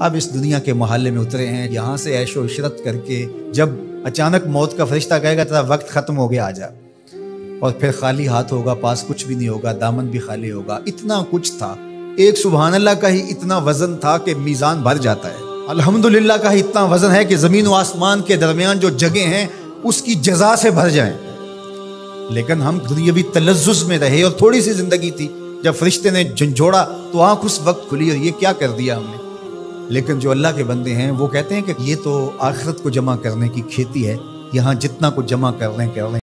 अब इस दुनिया के मोहल्ले में उतरे हैं, यहाँ से ऐशो इशरत करके जब अचानक मौत का फरिश्ता कहेगा तेरा वक्त खत्म हो गया, आजा, और फिर खाली हाथ होगा, पास कुछ भी नहीं होगा, दामन भी खाली होगा। इतना कुछ था, एक सुभान अल्लाह का ही इतना वजन था कि मीज़ान भर जाता है। अल्हम्दुलिल्लाह का ही इतना वजन है कि ज़मीन व आसमान के दरमियान जो जगह हैं उसकी जज़ा से भर जाएं। लेकिन हम दुनियावी तलज़्ज़ुज़ में रहे और थोड़ी सी ज़िंदगी थी। जब फरिश्ते ने झंझोड़ा तो आँख उस वक्त खुली और ये क्या कर दिया हमने। लेकिन जो अल्लाह के बंदे हैं वो कहते हैं कि ये तो आखिरत को जमा करने की खेती है, यहाँ जितना कुछ जमा कर लें